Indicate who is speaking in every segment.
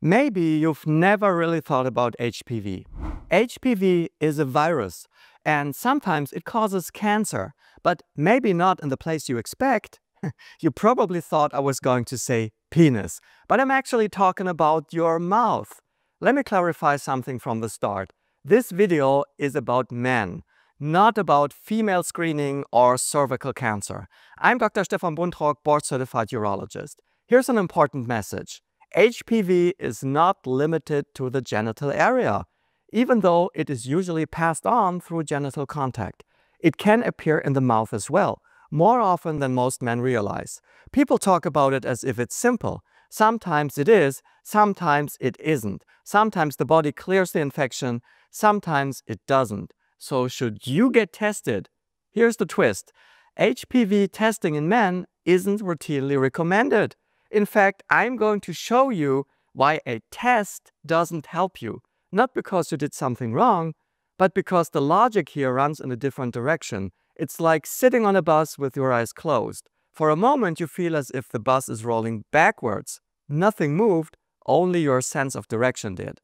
Speaker 1: Maybe you've never really thought about HPV. HPV is a virus, and sometimes it causes cancer, but maybe not in the place you expect. You probably thought I was going to say penis, but I'm actually talking about your mouth. Let me clarify something from the start. This video is about men, not about female screening or cervical cancer. I'm Dr. Stefan Buntrock, board-certified urologist. Here's an important message. HPV is not limited to the genital area, even though it is usually passed on through genital contact. It can appear in the mouth as well, more often than most men realize. People talk about it as if it's simple. Sometimes it is, sometimes it isn't. Sometimes the body clears the infection, sometimes it doesn't. So should you get tested? Here's the twist. HPV testing in men isn't routinely recommended. In fact, I'm going to show you why a test doesn't help you. Not because you did something wrong, but because the logic here runs in a different direction. It's like sitting on a bus with your eyes closed. For a moment, you feel as if the bus is rolling backwards. Nothing moved, only your sense of direction did.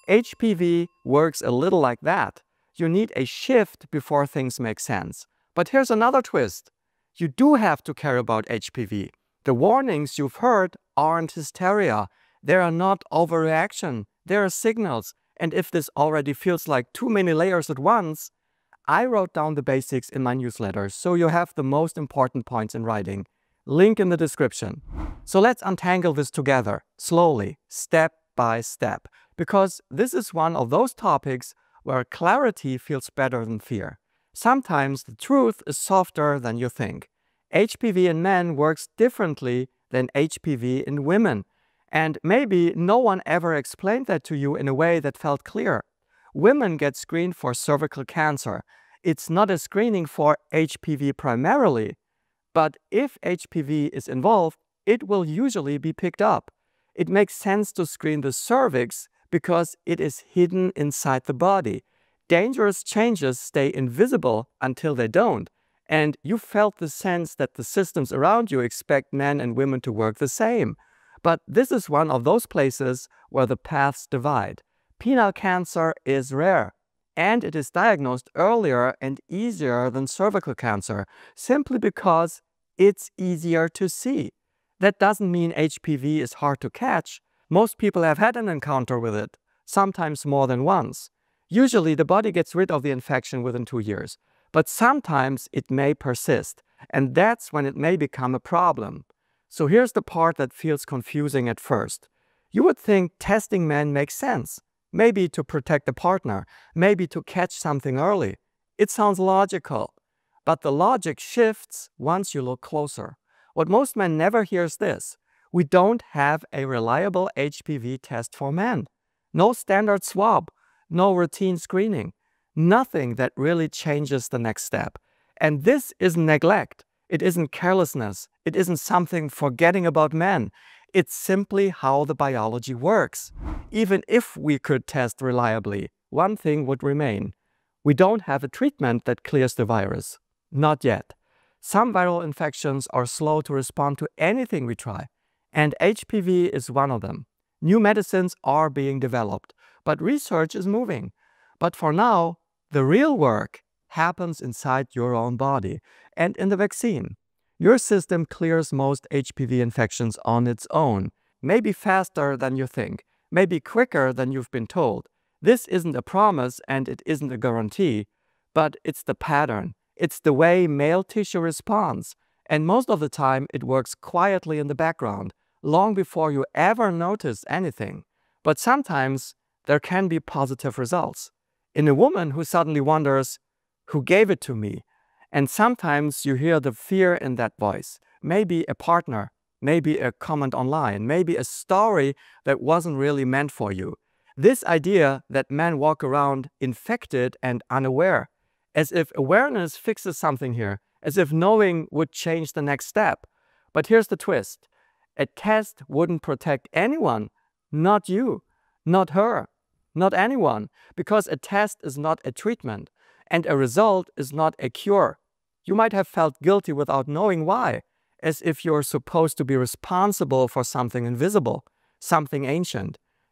Speaker 1: HPV works a little like that. You need a shift before things make sense. But here's another twist. You do have to care about HPV. The warnings you've heard aren't hysteria. They are not overreaction. They are signals. And if this already feels like too many layers at once, I wrote down the basics in my newsletter, so you have the most important points in writing. Link in the description. So let's untangle this together, slowly, step by step, because this is one of those topics where clarity feels better than fear. Sometimes the truth is softer than you think. HPV in men works differently than HPV in women. And maybe no one ever explained that to you in a way that felt clear. Women get screened for cervical cancer. It's not a screening for HPV primarily, but if HPV is involved, it will usually be picked up. It makes sense to screen the cervix because it is hidden inside the body. Dangerous changes stay invisible until they don't. And you felt the sense that the systems around you expect men and women to work the same. But this is one of those places where the paths divide. Penile cancer is rare, and it is diagnosed earlier and easier than cervical cancer, simply because it's easier to see. That doesn't mean HPV is hard to catch. Most people have had an encounter with it, sometimes more than once. Usually the body gets rid of the infection within 2 years. But sometimes it may persist, and that's when it may become a problem. So here's the part that feels confusing at first. You would think testing men makes sense. Maybe to protect the partner, maybe to catch something early. It sounds logical. But the logic shifts once you look closer. What most men never hear is this. We don't have a reliable HPV test for men. No standard swab, no routine screening. Nothing that really changes the next step. And this isn't neglect. It isn't carelessness. It isn't something forgetting about men. It's simply how the biology works. Even if we could test reliably, one thing would remain. We don't have a treatment that clears the virus. Not yet. Some viral infections are slow to respond to anything we try. And HPV is one of them. New medicines are being developed, but research is moving. But for now, the real work happens inside your own body and in the vaccine. Your system clears most HPV infections on its own, maybe faster than you think, maybe quicker than you've been told. This isn't a promise and it isn't a guarantee, but it's the pattern. It's the way male tissue responds, and most of the time it works quietly in the background, long before you ever notice anything. But sometimes there can be positive results. In a woman who suddenly wonders, who gave it to me? And sometimes you hear the fear in that voice. Maybe a partner, maybe a comment online, maybe a story that wasn't really meant for you. This idea that men walk around infected and unaware, as if awareness fixes something here, as if knowing would change the next step. But here's the twist. A test wouldn't protect anyone, not you, not her. Not anyone, because a test is not a treatment, and a result is not a cure. You might have felt guilty without knowing why, as if you're supposed to be responsible for something invisible, something ancient.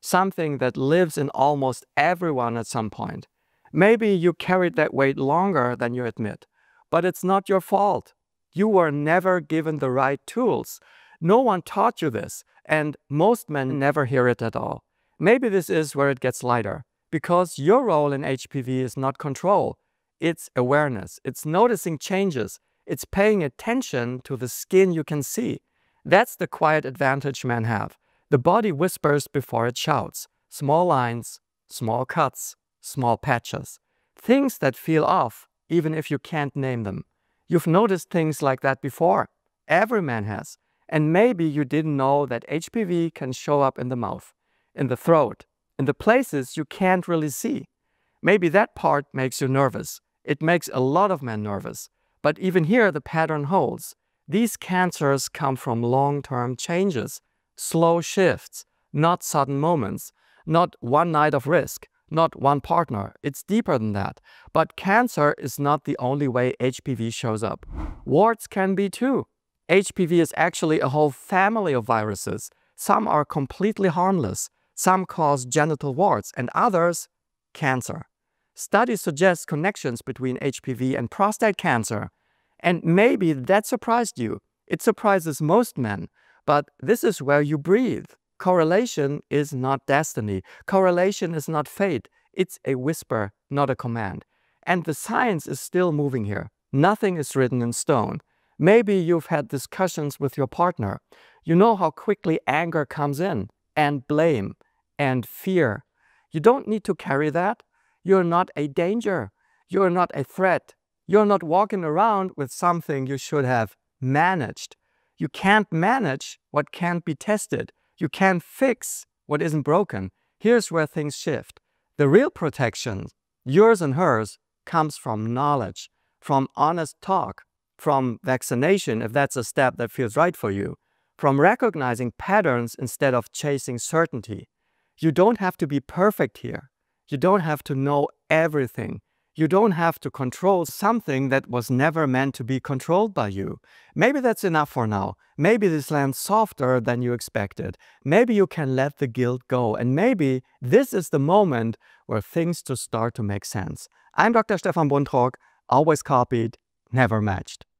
Speaker 1: something that lives in almost everyone at some point. Maybe you carried that weight longer than you admit, but it's not your fault. You were never given the right tools. No one taught you this, and most men never hear it at all. Maybe this is where it gets lighter, because your role in HPV is not control. It's awareness. It's noticing changes. It's paying attention to the skin you can see. That's the quiet advantage men have. The body whispers before it shouts. Small lines, small cuts, small patches. Things that feel off, even if you can't name them. You've noticed things like that before. Every man has. And maybe you didn't know that HPV can show up in the mouth, in the throat, in the places you can't really see. Maybe that part makes you nervous. It makes a lot of men nervous. But even here the pattern holds. These cancers come from long-term changes, slow shifts, not sudden moments, not one night of risk, not one partner. It's deeper than that. But cancer is not the only way HPV shows up. Warts can be too. HPV is actually a whole family of viruses. Some are completely harmless. Some cause genital warts and others, cancer. Studies suggest connections between HPV and prostate cancer. And maybe that surprised you. It surprises most men. But this is where you breathe. Correlation is not destiny. Correlation is not fate. It's a whisper, not a command. And the science is still moving here. Nothing is written in stone. Maybe you've had discussions with your partner. You know how quickly anger comes in, and blame, and fear. You don't need to carry that. You're not a danger. You're not a threat. You're not walking around with something you should have managed. You can't manage what can't be tested. You can't fix what isn't broken. Here's where things shift. The real protection, yours and hers, comes from knowledge, from honest talk, from vaccination, if that's a step that feels right for you, from recognizing patterns instead of chasing certainty. You don't have to be perfect here. You don't have to know everything. You don't have to control something that was never meant to be controlled by you. Maybe that's enough for now. Maybe this lands softer than you expected. Maybe you can let the guilt go. And maybe this is the moment where things just start to make sense. I'm Dr. Stefan Buntrock, always copied, never matched.